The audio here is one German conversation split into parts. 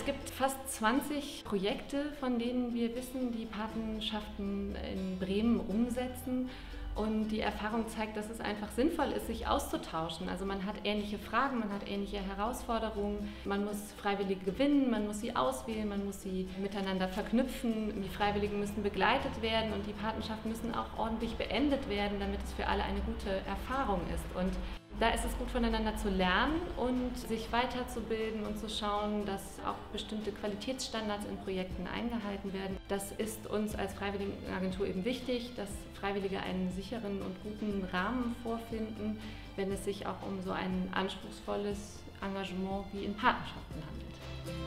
gibt fast 20 Projekte, von denen wir wissen, die Patenschaften in Bremen umsetzen. Und die Erfahrung zeigt, dass es einfach sinnvoll ist, sich auszutauschen. Also man hat ähnliche Fragen, man hat ähnliche Herausforderungen. Man muss Freiwillige gewinnen, man muss sie auswählen, man muss sie miteinander verknüpfen. Die Freiwilligen müssen begleitet werden und die Patenschaften müssen auch ordentlich beendet werden, damit es für alle eine gute Erfahrung ist. Und da ist es gut, voneinander zu lernen und sich weiterzubilden und zu schauen, dass auch bestimmte Qualitätsstandards in Projekten eingehalten werden. Das ist uns als Freiwilligenagentur eben wichtig, dass Freiwillige einen sicheren und guten Rahmen vorfinden, wenn es sich auch um so ein anspruchsvolles Engagement wie in Patenschaften handelt.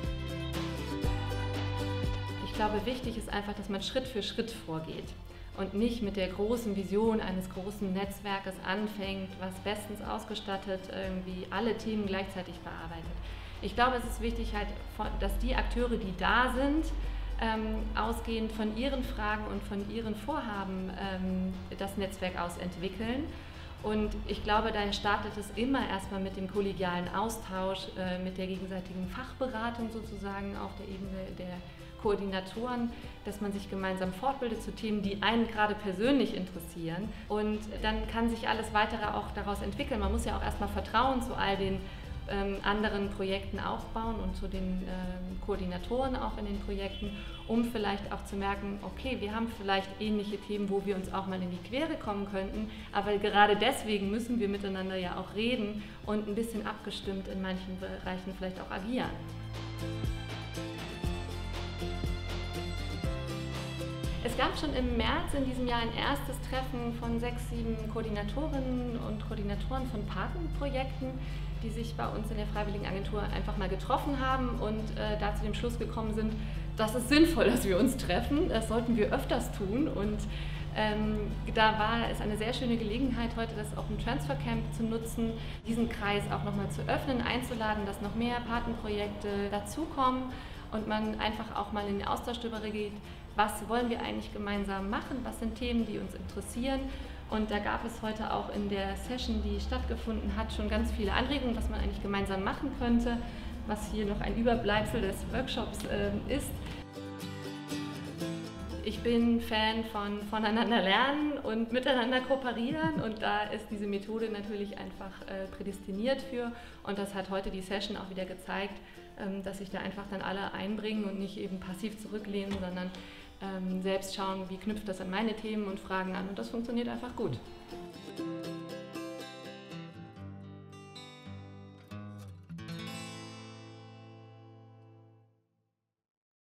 Ich glaube, wichtig ist einfach, dass man Schritt für Schritt vorgeht und nicht mit der großen Vision eines großen Netzwerkes anfängt, was bestens ausgestattet irgendwie alle Themen gleichzeitig bearbeitet. Ich glaube, es ist wichtig, halt, dass die Akteure, die da sind, ausgehend von ihren Fragen und von ihren Vorhaben das Netzwerk ausentwickeln. Und ich glaube, daher startet es immer erstmal mit dem kollegialen Austausch, mit der gegenseitigen Fachberatung sozusagen auf der Ebene der Koordinatoren, dass man sich gemeinsam fortbildet zu Themen, die einen gerade persönlich interessieren. Und dann kann sich alles Weitere auch daraus entwickeln. Man muss ja auch erstmal Vertrauen zu all den anderen Projekten aufbauen und zu den Koordinatoren auch in den Projekten, um vielleicht auch zu merken, okay, wir haben vielleicht ähnliche Themen, wo wir uns auch mal in die Quere kommen könnten, aber gerade deswegen müssen wir miteinander ja auch reden und ein bisschen abgestimmt in manchen Bereichen vielleicht auch agieren. Es gab schon im März in diesem Jahr ein erstes Treffen von 6, 7 Koordinatorinnen und Koordinatoren von Patenprojekten, die sich bei uns in der Freiwilligenagentur einfach mal getroffen haben und da zu dem Schluss gekommen sind, dass es sinnvoll ist, dass wir uns treffen. Das sollten wir öfters tun. Und da war es eine sehr schöne Gelegenheit, heute das auch im Transfer Camp zu nutzen, diesen Kreis auch nochmal zu öffnen, einzuladen, dass noch mehr Patenprojekte dazukommen und man einfach auch mal in den Austausch darüber geht, was wollen wir eigentlich gemeinsam machen, was sind Themen, die uns interessieren. Und da gab es heute auch in der Session, die stattgefunden hat, schon ganz viele Anregungen, was man eigentlich gemeinsam machen könnte, was hier noch ein Überbleibsel des Workshops ist. Ich bin Fan von voneinander lernen und miteinander kooperieren und da ist diese Methode natürlich einfach prädestiniert für und das hat heute die Session auch wieder gezeigt, dass sich da einfach dann alle einbringen und nicht eben passiv zurücklehnen, sondern selbst schauen, wie knüpft das an meine Themen und Fragen an und das funktioniert einfach gut.